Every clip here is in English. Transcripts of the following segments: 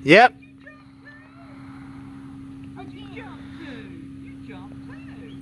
Yep. How'd you jump to? You jumped too.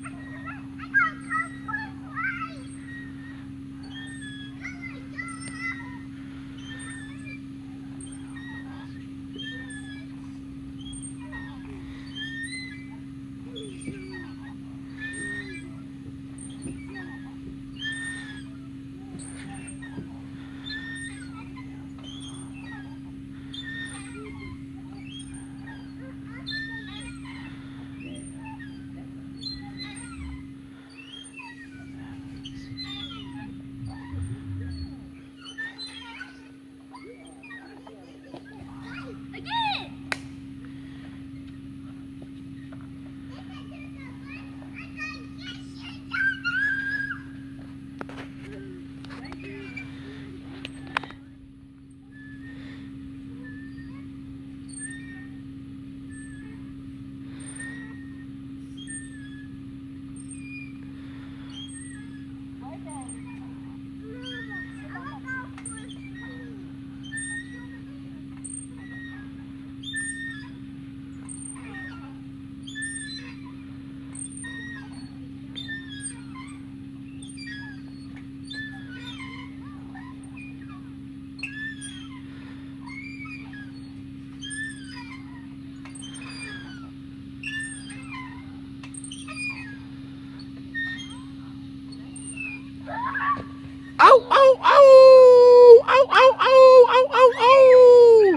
Ow, ow, ow! Ow, ow, ow, ow, ow, ow!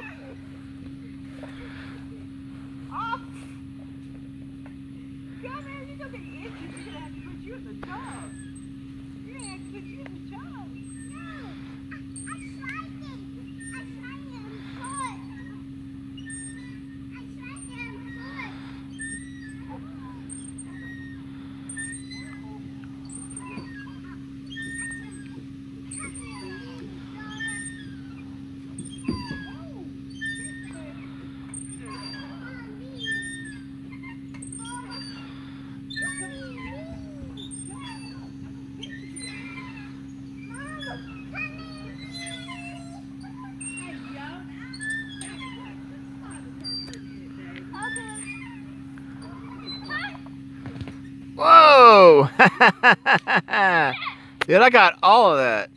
Oh! Come here, you're gonna be itchy. We're gonna have to put you in the tub. We're gonna have to put you in the tub. Whoa! Dude, I got all of that.